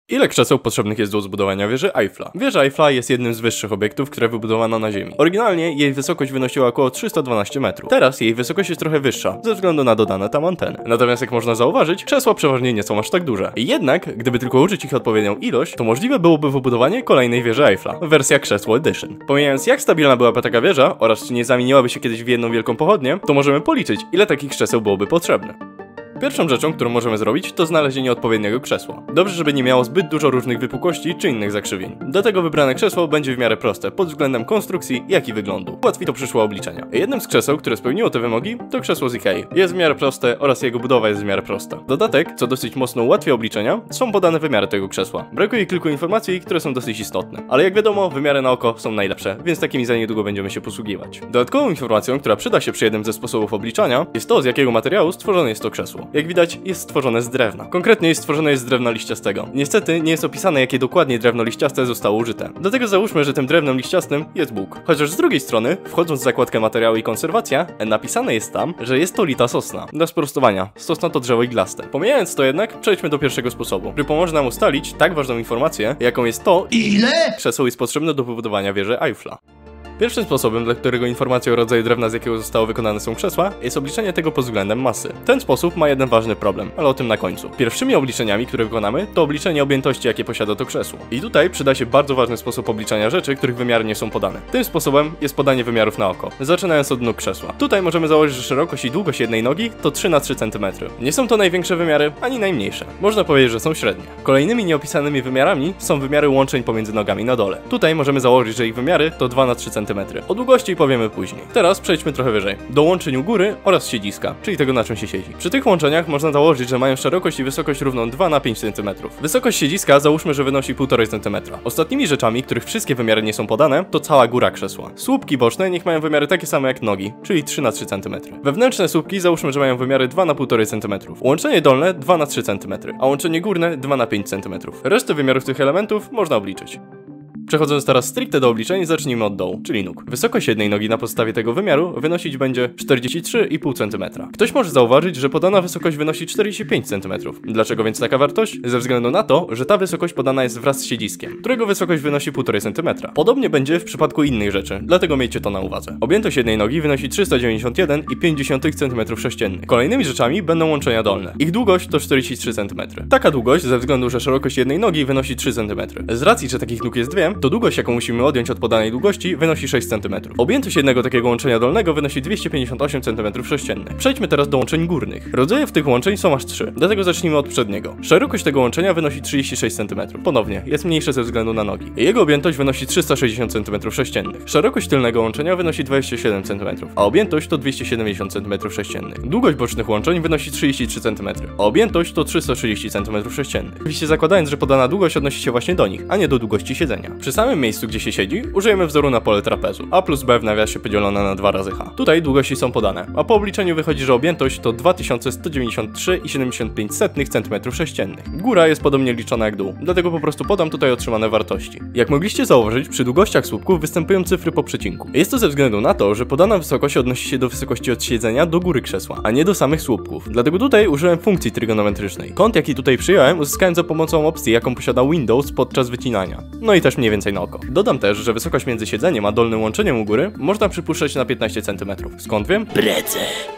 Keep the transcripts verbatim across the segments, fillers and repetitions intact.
Ile krzeseł potrzebnych jest do zbudowania wieży Eiffla? Wieża Eiffla jest jednym z wyższych obiektów, które wybudowano na Ziemi. Oryginalnie jej wysokość wynosiła około trzysta dwanaście metrów. Teraz jej wysokość jest trochę wyższa, ze względu na dodane tam anteny. Natomiast jak można zauważyć, krzesła przeważnie nie są aż tak duże. Jednak, gdyby tylko użyć ich odpowiednią ilość, to możliwe byłoby wybudowanie kolejnej wieży Eiffla. Wersja Krzesło Edition. Pomijając jak stabilna byłaby taka wieża oraz czy nie zamieniłaby się kiedyś w jedną wielką pochodnię, to możemy policzyć, ile takich krzeseł byłoby potrzebne. Pierwszą rzeczą, którą możemy zrobić, to znalezienie odpowiedniego krzesła. Dobrze, żeby nie miało zbyt dużo różnych wypukłości czy innych zakrzywień. Do tego wybrane krzesło będzie w miarę proste pod względem konstrukcji, jak i wyglądu. Ułatwi to przyszłe obliczenia. Jednym z krzeseł, które spełniło te wymogi, to krzesło z Ikei. Jest w miarę proste oraz jego budowa jest w miarę prosta. Dodatek, co dosyć mocno ułatwia obliczenia, są podane wymiary tego krzesła. Brakuje kilku informacji, które są dosyć istotne. Ale jak wiadomo, wymiary na oko są najlepsze, więc takimi za niedługo będziemy się posługiwać. Dodatkową informacją, która przyda się przy jednym ze sposobów obliczania, jest to, z jakiego materiału stworzone jest to krzesło. Jak widać, jest stworzone z drewna. Konkretnie jest stworzone jest z drewna liściastego. Niestety nie jest opisane, jakie dokładnie drewno liściaste zostało użyte. Dlatego załóżmy, że tym drewnem liściastym jest Bóg. Chociaż z drugiej strony, wchodząc w zakładkę materiały i konserwacja, napisane jest tam, że jest to lita sosna. Dla sprostowania, sosna to drzewo iglaste. Pomijając to jednak, przejdźmy do pierwszego sposobu, który pomoże nam ustalić tak ważną informację, jaką jest to, ile krzeseł jest potrzebne do wybudowania wieży Eiffla. Pierwszym sposobem, dla którego informacje o rodzaju drewna, z jakiego zostało wykonane są krzesła, jest obliczenie tego pod względem masy. Ten sposób ma jeden ważny problem, ale o tym na końcu. Pierwszymi obliczeniami, które wykonamy, to obliczenie objętości, jakie posiada to krzesło. I tutaj przyda się bardzo ważny sposób obliczania rzeczy, których wymiary nie są podane. Tym sposobem jest podanie wymiarów na oko, zaczynając od nóg krzesła. Tutaj możemy założyć, że szerokość i długość jednej nogi to trzy na trzy centymetry. Nie są to największe wymiary, ani najmniejsze. Można powiedzieć, że są średnie. Kolejnymi nieopisanymi wymiarami są wymiary łączeń pomiędzy nogami na dole. Tutaj możemy założyć, że ich wymiary to dwa na trzy centymetry. O długości powiemy później. Teraz przejdźmy trochę wyżej. Do łączeń u góry oraz siedziska, czyli tego, na czym się siedzi. Przy tych łączeniach można założyć, że mają szerokość i wysokość równą dwa na pięć centymetrów. Wysokość siedziska załóżmy, że wynosi półtora centymetra. Ostatnimi rzeczami, których wszystkie wymiary nie są podane, to cała góra krzesła. Słupki boczne niech mają wymiary takie same jak nogi, czyli trzy na trzy centymetry. Wewnętrzne słupki załóżmy, że mają wymiary dwa na półtora centymetrów. Łączenie dolne dwa na trzy centymetry, a łączenie górne dwa na pięć centymetrów. Resztę wymiarów tych elementów można obliczyć. Przechodząc teraz stricte do obliczeń, zacznijmy od dołu, czyli nóg. Wysokość jednej nogi na podstawie tego wymiaru wynosić będzie czterdzieści trzy i pół centymetra. Ktoś może zauważyć, że podana wysokość wynosi czterdzieści pięć centymetrów. Dlaczego więc taka wartość? Ze względu na to, że ta wysokość podana jest wraz z siedziskiem, którego wysokość wynosi półtora centymetra. Podobnie będzie w przypadku innych rzeczy, dlatego miejcie to na uwadze. Objętość jednej nogi wynosi trzysta dziewięćdziesiąt jeden i pięć dziesiątych centymetrów sześciennych. Kolejnymi rzeczami będą łączenia dolne. Ich długość to czterdzieści trzy centymetry. Taka długość, ze względu, że szerokość jednej nogi wynosi trzy centymetry. Z racji, że takich nóg jest dwie, to długość, jaką musimy odjąć od podanej długości, wynosi sześć centymetrów. Objętość jednego takiego łączenia dolnego wynosi dwieście pięćdziesiąt osiem centymetrów sześciennych. Przejdźmy teraz do łączeń górnych. Rodzaje tych łączeń są aż trzy, dlatego zacznijmy od przedniego. Szerokość tego łączenia wynosi trzydzieści sześć centymetrów. Ponownie, jest mniejsze ze względu na nogi. Jego objętość wynosi trzysta sześćdziesiąt centymetrów sześciennych. Szerokość tylnego łączenia wynosi dwadzieścia siedem centymetrów, a objętość to dwieście siedemdziesiąt centymetrów sześciennych. Długość bocznych łączeń wynosi trzydzieści trzy centymetry, a objętość to trzysta trzydzieści centymetrów sześciennych. Oczywiście zakładając, że podana długość odnosi się właśnie do nich, a nie do długości siedzenia. Przy samym miejscu, gdzie się siedzi, użyjemy wzoru na pole trapezu. A plus B w nawiasie podzielone na dwa razy H. Tutaj długości są podane, a po obliczeniu wychodzi, że objętość to dwa tysiące sto dziewięćdziesiąt trzy i siedemdziesiąt pięć centymetrów sześciennych. Góra jest podobnie liczona jak dół, dlatego po prostu podam tutaj otrzymane wartości. Jak mogliście zauważyć, przy długościach słupków występują cyfry po przecinku. Jest to ze względu na to, że podana wysokość odnosi się do wysokości od siedzenia do góry krzesła, a nie do samych słupków. Dlatego tutaj użyłem funkcji trygonometrycznej. Kąt, jaki tutaj przyjąłem, uzyskałem za pomocą opcji, jaką posiada Windows podczas wycinania. No i też mniej więcej na oko. Dodam też, że wysokość między siedzeniem a dolnym łączeniem u góry można przypuszczać na piętnaście centymetrów. Skąd wiem? Brece.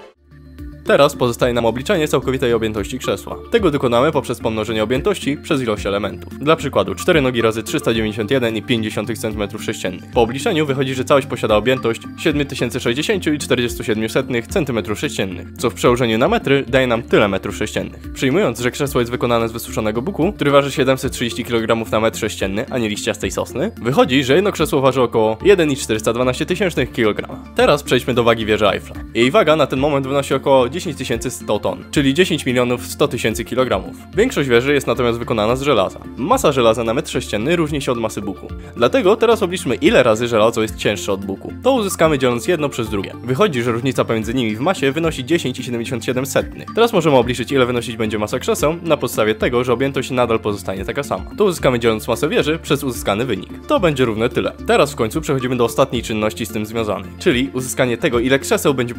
Teraz pozostaje nam obliczenie całkowitej objętości krzesła. Tego dokonamy poprzez pomnożenie objętości przez ilość elementów. Dla przykładu cztery nogi razy trzysta dziewięćdziesiąt jeden i pięć dziesiątych centymetrów sześciennych. Po obliczeniu wychodzi, że całość posiada objętość siedem tysięcy sześćdziesiąt i czterdzieści siedem setnych centymetrów sześciennych, co w przełożeniu na metry daje nam tyle metrów sześciennych. Przyjmując, że krzesło jest wykonane z wysuszonego buku, który waży siedemset trzydzieści kilogramów na metr sześcienny, a nie liściastej sosny, wychodzi, że jedno krzesło waży około jeden i czterysta dwanaście tysięcznych kilograma. Teraz przejdźmy do wagi wieży Eiffla. Jej waga na ten moment wynosi około dziesięć tysięcy sto ton, czyli dziesięć milionów sto tysięcy kilogramów. Większość wieży jest natomiast wykonana z żelaza. Masa żelaza na metr sześcienny różni się od masy buku. Dlatego teraz obliczmy, ile razy żelazo jest cięższe od buku. To uzyskamy dzieląc jedno przez drugie. Wychodzi, że różnica pomiędzy nimi w masie wynosi dziesięć i siedemdziesiąt siedem setnych. Teraz możemy obliczyć, ile wynosić będzie masa krzeseł na podstawie tego, że objętość nadal pozostanie taka sama. To uzyskamy dzieląc masę wieży przez uzyskany wynik. To będzie równe tyle. Teraz w końcu przechodzimy do ostatniej czynności z tym związanej, czyli uzyskanie tego, ile krzeseł będzie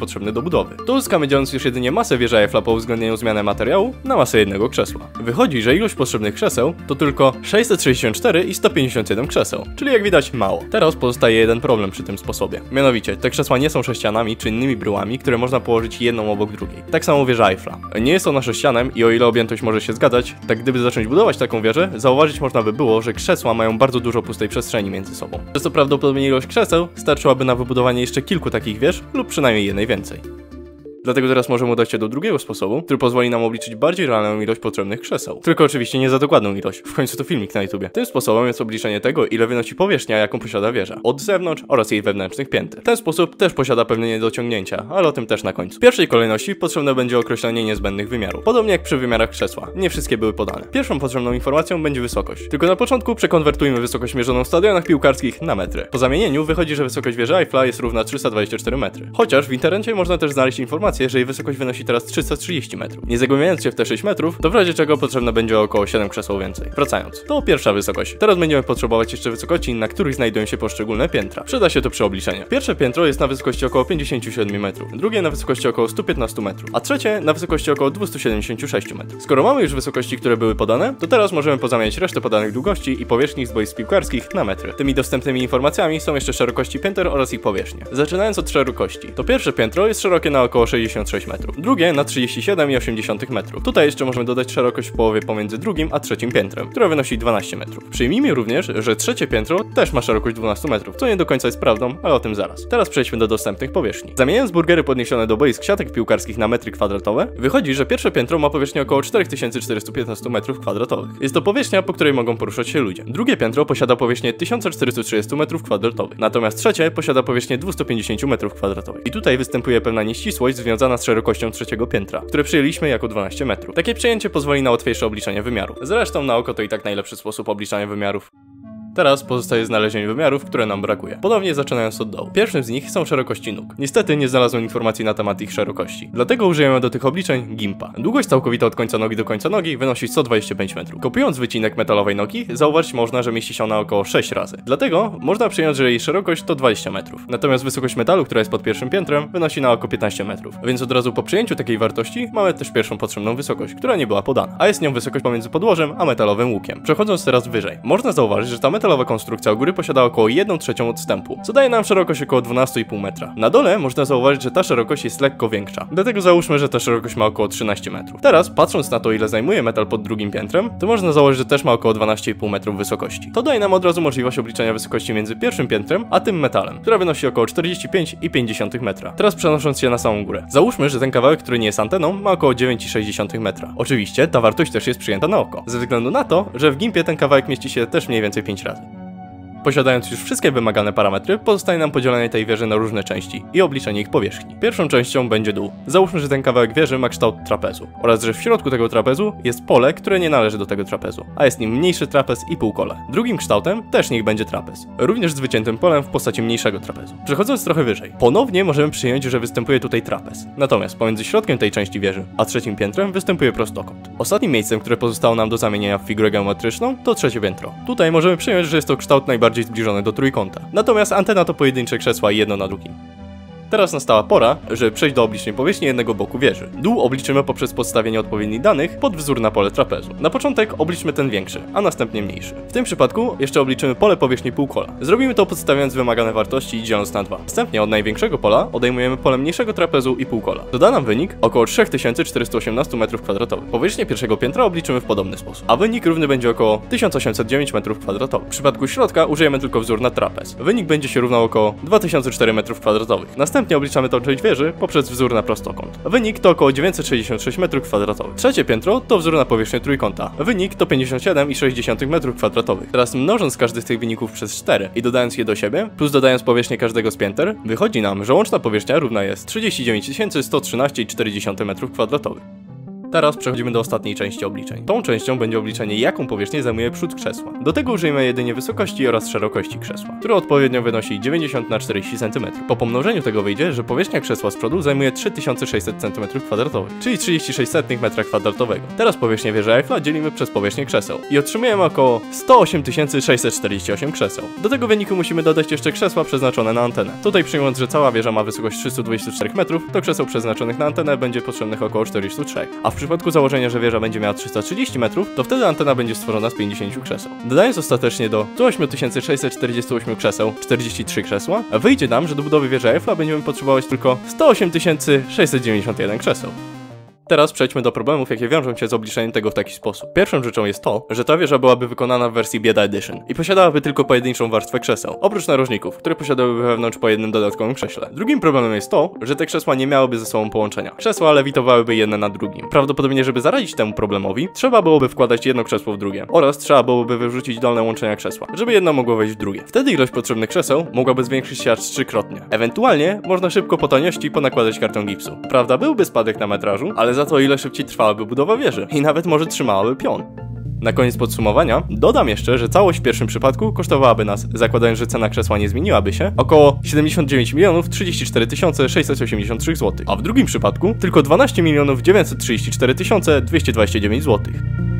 potrzebny do budowy. To uzyskamy dzieląc już jedynie masę wieży Eiffla po uwzględnieniu zmiany materiału na masę jednego krzesła. Wychodzi, że ilość potrzebnych krzeseł to tylko sześćset sześćdziesiąt cztery i sto pięćdziesiąt jeden krzeseł, czyli jak widać mało. Teraz pozostaje jeden problem przy tym sposobie. Mianowicie, te krzesła nie są sześcianami czy innymi bryłami, które można położyć jedną obok drugiej. Tak samo wieża Eiffla. Nie jest ona sześcianem i o ile objętość może się zgadzać, tak gdyby zacząć budować taką wieżę, zauważyć można by było, że krzesła mają bardzo dużo pustej przestrzeni między sobą. Przez to prawdopodobnie ilość krzeseł starczyłaby na wybudowanie jeszcze kilku takich wież lub przynajmniej jednej więcej. Dlatego teraz możemy udać się do drugiego sposobu, który pozwoli nam obliczyć bardziej realną ilość potrzebnych krzeseł. Tylko oczywiście nie za dokładną ilość, w końcu to filmik na YouTubie. Tym sposobem jest obliczenie tego, ile wynosi powierzchnia, jaką posiada wieża, od zewnątrz oraz jej wewnętrznych pięter. Ten sposób też posiada pewne niedociągnięcia, ale o tym też na końcu. W pierwszej kolejności potrzebne będzie określenie niezbędnych wymiarów, podobnie jak przy wymiarach krzesła. Nie wszystkie były podane. Pierwszą potrzebną informacją będzie wysokość. Tylko na początku przekonwertujmy wysokość mierzoną w stadionach piłkarskich na metry. Po zamienieniu wychodzi, że wysokość wieży Eiffla jest równa trzysta dwadzieścia cztery metry. Chociaż w internecie można też znaleźć informację, że jej wysokość wynosi teraz trzysta trzydzieści metrów. Nie zagłębiając się w te sześć metrów, to w razie czego potrzebne będzie około siedem krzeseł więcej. Wracając, to pierwsza wysokość. Teraz będziemy potrzebować jeszcze wysokości, na których znajdują się poszczególne piętra. Przyda się to przy obliczeniu. Pierwsze piętro jest na wysokości około pięćdziesiąt siedem metrów, drugie na wysokości około sto piętnaście metrów, a trzecie na wysokości około dwieście siedemdziesiąt sześć metrów. Skoro mamy już wysokości, które były podane, to teraz możemy pozamieniać resztę podanych długości i powierzchni z boisk piłkarskich na metry. Tymi dostępnymi informacjami są jeszcze szerokości pięter oraz ich powierzchnie. Zaczynając od szerokości, to pierwsze piętro jest szerokie na około sześćdziesiąt sześć metrów. Drugie na trzydzieści siedem i osiem dziesiątych metrów. Tutaj jeszcze możemy dodać szerokość w połowie pomiędzy drugim a trzecim piętrem, która wynosi dwanaście metrów. Przyjmijmy również, że trzecie piętro też ma szerokość dwanaście metrów, co nie do końca jest prawdą, ale o tym zaraz. Teraz przejdźmy do dostępnych powierzchni. Zamieniając burgery podniesione do boisk siatek piłkarskich na metry kwadratowe, wychodzi, że pierwsze piętro ma powierzchnię około cztery tysiące czterysta piętnaście metrów kwadratowych. Jest to powierzchnia, po której mogą poruszać się ludzie. Drugie piętro posiada powierzchnię tysiąc czterysta trzydzieści metrów kwadratowych, natomiast trzecie posiada powierzchnię dwieście pięćdziesiąt metrów kwadratowych. I tutaj występuje pewna nieścisłość związana z szerokością trzeciego piętra, które przyjęliśmy jako dwanaście metrów. Takie przyjęcie pozwoli na łatwiejsze obliczenie wymiarów. Zresztą na oko to i tak najlepszy sposób obliczania wymiarów. Teraz pozostaje znalezienie wymiarów, które nam brakuje. Ponownie zaczynając od dołu. Pierwszym z nich są szerokości nóg. Niestety nie znalazłem informacji na temat ich szerokości. Dlatego użyjemy do tych obliczeń gimpa. Długość całkowita od końca nogi do końca nogi wynosi sto dwadzieścia pięć metrów. Kopiując wycinek metalowej nogi, zauważyć można, że mieści się ona około sześć razy. Dlatego można przyjąć, że jej szerokość to dwadzieścia metrów. Natomiast wysokość metalu, która jest pod pierwszym piętrem, wynosi na około piętnaście metrów. Więc od razu po przyjęciu takiej wartości mamy też pierwszą potrzebną wysokość, która nie była podana. A jest nią wysokość pomiędzy podłożem a metalowym łukiem. Przechodząc teraz wyżej, można zauważyć, że ta metalowa konstrukcja góry posiada około jedną trzecią odstępu, co daje nam szerokość około dwanaście i pół metra. Na dole można zauważyć, że ta szerokość jest lekko większa, dlatego załóżmy, że ta szerokość ma około trzynaście metrów. Teraz, patrząc na to, ile zajmuje metal pod drugim piętrem, to można założyć, że też ma około dwanaście i pół metrów wysokości. To daje nam od razu możliwość obliczenia wysokości między pierwszym piętrem a tym metalem, która wynosi około czterdzieści pięć i pięć dziesiątych metra. Teraz przenosząc się na samą górę. Załóżmy, że ten kawałek, który nie jest anteną, ma około dziewięć i sześć dziesiątych metra. Oczywiście ta wartość też jest przyjęta na oko, ze względu na to, że w gimpie ten kawałek mieści się też mniej więcej pięć razy. Posiadając już wszystkie wymagane parametry, pozostaje nam podzielenie tej wieży na różne części i obliczenie ich powierzchni. Pierwszą częścią będzie dół. Załóżmy, że ten kawałek wieży ma kształt trapezu oraz że w środku tego trapezu jest pole, które nie należy do tego trapezu, a jest nim mniejszy trapez i półkole. Drugim kształtem też niech będzie trapez, również z wyciętym polem w postaci mniejszego trapezu. Przechodząc trochę wyżej, ponownie możemy przyjąć, że występuje tutaj trapez. Natomiast pomiędzy środkiem tej części wieży a trzecim piętrem występuje prostokąt. Ostatnim miejscem, które pozostało nam do zamienienia w figurę geometryczną, to trzecie piętro. Tutaj możemy przyjąć, że jest to kształt najbardziej zbliżony do trójkąta. Natomiast antena to pojedyncze krzesła jedno na drugim. Teraz nastała pora, żeby przejść do obliczeń powierzchni jednego boku wieży. Dół obliczymy poprzez podstawienie odpowiednich danych pod wzór na pole trapezu. Na początek obliczmy ten większy, a następnie mniejszy. W tym przypadku jeszcze obliczymy pole powierzchni półkola. Zrobimy to podstawiając wymagane wartości i dzieląc na dwa. Następnie od największego pola odejmujemy pole mniejszego trapezu i półkola. Doda nam wynik około trzy tysiące czterysta osiemnaście metrów kwadratowych. Powierzchnię pierwszego piętra obliczymy w podobny sposób, a wynik równy będzie około tysiąc osiemset dziewięć metrów kwadratowych. W przypadku środka użyjemy tylko wzór na trapez. Wynik będzie się równał około dwa tysiące cztery metrów kwadratowych. Następnie obliczamy tą część wieży poprzez wzór na prostokąt. Wynik to około dziewięćset sześćdziesiąt sześć metrów kwadratowych. Trzecie piętro to wzór na powierzchnię trójkąta. Wynik to pięćdziesiąt siedem i sześć dziesiątych metrów kwadratowych. Teraz mnożąc każdy z tych wyników przez cztery i dodając je do siebie, plus dodając powierzchnię każdego z pięter, wychodzi nam, że łączna powierzchnia równa jest trzydzieści dziewięć tysięcy sto trzynaście i cztery dziesiąte metrów kwadratowych. Teraz przechodzimy do ostatniej części obliczeń. Tą częścią będzie obliczenie, jaką powierzchnię zajmuje przód krzesła. Do tego użyjemy jedynie wysokości oraz szerokości krzesła, które odpowiednio wynosi dziewięćdziesiąt na czterdzieści centymetrów. Po pomnożeniu tego wyjdzie, że powierzchnia krzesła z przodu zajmuje trzy tysiące sześćset centymetrów kwadratowych, czyli trzydzieści sześć setnych metra kwadratowego. Teraz powierzchnię wieży Eiffla dzielimy przez powierzchnię krzeseł i otrzymujemy około sto osiem tysięcy sześćset czterdzieści osiem krzeseł. Do tego wyniku musimy dodać jeszcze krzesła przeznaczone na antenę. Tutaj przyjmując, że cała wieża ma wysokość trzysta dwadzieścia cztery metrów, to krzeseł przeznaczonych na antenę będzie potrzebnych około czterdzieści trzy. A w przypadku założenia, że wieża będzie miała trzysta trzydzieści metrów, to wtedy antena będzie stworzona z pięćdziesięciu krzeseł. Dodając ostatecznie do stu ośmiu tysięcy sześćset czterdziestu ośmiu krzeseł czterdzieści trzy krzesła, wyjdzie nam, że do budowy wieży Eiffla będziemy potrzebować tylko sto osiem tysięcy sześćset dziewięćdziesiąt jeden krzeseł. Teraz przejdźmy do problemów, jakie wiążą się z obliczeniem tego w taki sposób. Pierwszą rzeczą jest to, że ta wieża byłaby wykonana w wersji Bieda Edition i posiadałaby tylko pojedynczą warstwę krzeseł, oprócz narożników, które posiadałyby wewnątrz po jednym dodatkowym krześle. Drugim problemem jest to, że te krzesła nie miałyby ze sobą połączenia. Krzesła lewitowałyby jedne na drugim. Prawdopodobnie, żeby zaradzić temu problemowi, trzeba byłoby wkładać jedno krzesło w drugie oraz trzeba byłoby wyrzucić dolne łączenia krzesła, żeby jedno mogło wejść w drugie. Wtedy ilość potrzebnych krzeseł mogłaby zwiększyć się aż trzykrotnie. Ewentualnie można szybko po taniości ponakładać karton gipsu. Prawda, byłby spadek na metrażu, ale za to ile szybciej trwałaby budowa wieży i nawet może trzymałaby pion. Na koniec podsumowania dodam jeszcze, że całość w pierwszym przypadku kosztowałaby nas, zakładając, że cena krzesła nie zmieniłaby się, około siedemdziesiąt dziewięć milionów trzydzieści cztery tysiące sześćset osiemdziesiąt trzy złotych, a w drugim przypadku tylko dwanaście milionów dziewięćset trzydzieści cztery tysiące dwieście dwadzieścia dziewięć złotych.